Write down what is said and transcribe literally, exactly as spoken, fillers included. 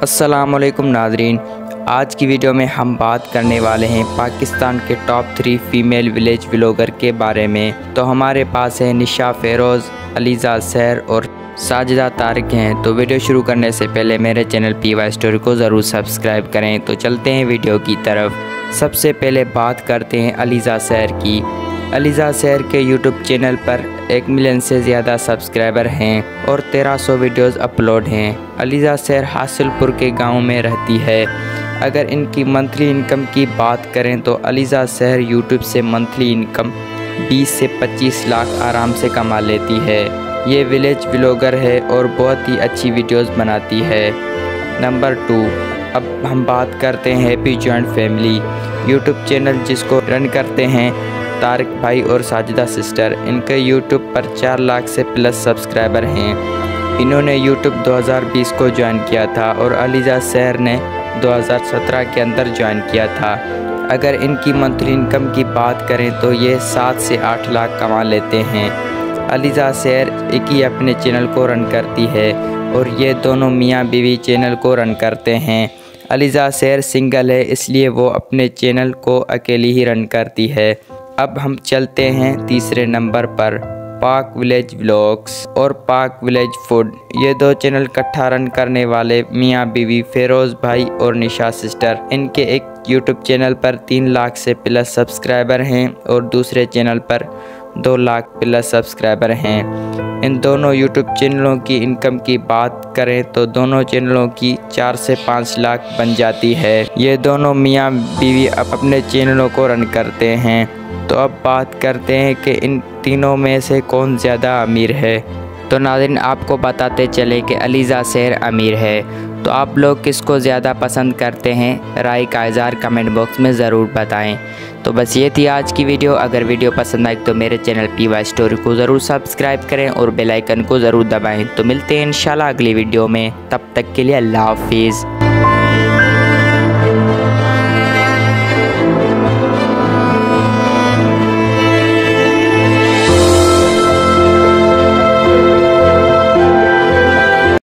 अस्सलामुअलैकुम नाज़रीन, आज की वीडियो में हम बात करने वाले हैं पाकिस्तान के top three female village vlogger के बारे में। तो हमारे पास है निशा फेरोज़, अलीज़ा सैर और साजिदा तारिक हैं। तो वीडियो शुरू करने से पहले मेरे चैनल पी वाई स्टोरी को ज़रूर सब्सक्राइब करें। तो चलते हैं वीडियो की तरफ। सबसे पहले बात करते हैं अलीज़ा सैर की। अलीज़ा सैर के यूट्यूब चैनल पर एक मिलियन से ज़्यादा सब्सक्राइबर हैं और तेरह सौ वीडियोज़ अपलोड हैं। अलीज़ा सैर हासिलपुर के गांव में रहती है। अगर इनकी मंथली इनकम की बात करें तो अलीज़ा सैर यूट्यूब से मंथली इनकम बीस से पच्चीस लाख आराम से कमा लेती है। ये विलेज व्लॉगर है और बहुत ही अच्छी वीडियोज़ बनाती है। नंबर टू, अब हम बात करते हैं happy joint family YouTube channel, जिसको रन करते हैं तारिक भाई और साजिदा सिस्टर। इनके यूट्यूब पर चार लाख से प्लस सब्सक्राइबर हैं। इन्होंने यूट्यूब दो हज़ार बीस को ज्वाइन किया था और अलीज़ा सैर ने दो हज़ार सत्रह के अंदर ज्वाइन किया था। अगर इनकी मंथली इनकम की बात करें तो ये सात से आठ लाख कमा लेते हैं। अलीज़ा सैर एक ही अपने चैनल को रन करती है और ये दोनों मियाँ बीवी चैनल को रन करते हैं। अलीज़ा सैर सिंगल है, इसलिए वो अपने चैनल को अकेली ही रन करती है। अब हम चलते हैं तीसरे नंबर पर, पाक विलेज व्लॉग्स और पाक विलेज फूड। ये दो चैनल इकट्ठा रन करने वाले मियाँ बीवी फेरोज़ भाई और निशा सिस्टर। इनके एक यूट्यूब चैनल पर तीन लाख से प्लस सब्सक्राइबर हैं और दूसरे चैनल पर दो लाख प्लस सब्सक्राइबर हैं। इन दोनों यूट्यूब चैनलों की इनकम की बात करें तो दोनों चैनलों की चार से पाँच लाख बन जाती है। ये दोनों मियाँ बीवी अपने चैनलों को रन करते हैं। तो अब बात करते हैं कि इन तीनों में से कौन ज़्यादा अमीर है। तो नाज़रीन, आपको बताते चले कि अलीज़ा सैर अमीर है। तो आप लोग किसको ज़्यादा पसंद करते हैं, राय का इज़हार कमेंट बॉक्स में ज़रूर बताएं। तो बस ये थी आज की वीडियो। अगर वीडियो पसंद आई तो मेरे चैनल पी वाई स्टोरी को ज़रूर सब्सक्राइब करें और बेल आइकन को ज़रूर दबाएं। तो मिलते हैं इंशाल्लाह अगली वीडियो में, तब तक के लिए अल्लाह हाफिज़।